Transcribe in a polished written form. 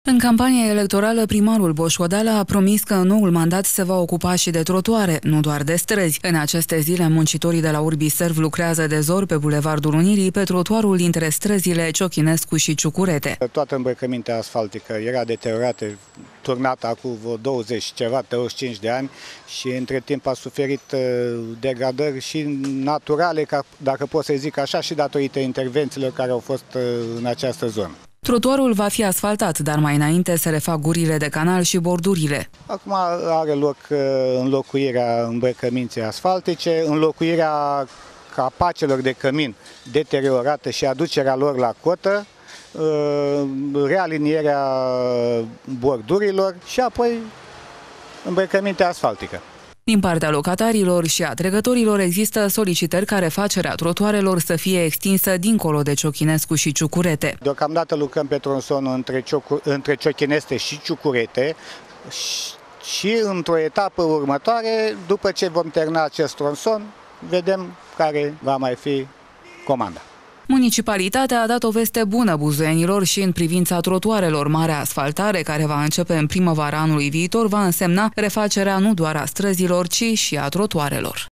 În campania electorală, primarul Boș-Odala a promis că în noul mandat se va ocupa și de trotuare, nu doar de străzi. În aceste zile, muncitorii de la Urbiserv lucrează de zor pe Bulevardul Unirii, pe trotuarul dintre străzile Ciocchinescu și Ciucurete. Toată îmbrăcămintea asfaltică era deteriorată, turnată acum vreo 25 de ani și între timp a suferit degradări și naturale, dacă pot să zic așa, și datorită intervențiilor care au fost în această zonă. Trotuarul va fi asfaltat, dar mai înainte se refac gurile de canal și bordurile. Acum are loc înlocuirea îmbrăcăminții asfaltice, înlocuirea capacelor de cămin deteriorate și aducerea lor la cotă, realinierea bordurilor și apoi îmbrăcămintea asfaltică. Din partea locatarilor și a trecătorilor există solicitări ca refacerea trotuarelor să fie extinsă dincolo de Ciocchinescu și Ciucurete. Deocamdată lucrăm pe tronsonul între Ciochineste și Ciucurete și într-o etapă următoare, după ce vom termina acest tronson, vedem care va mai fi comanda. Municipalitatea a dat o veste bună buzoienilor și în privința trotuarelor. Marea asfaltare, care va începe în primăvara anului viitor, va însemna refacerea nu doar a străzilor, ci și a trotuarelor.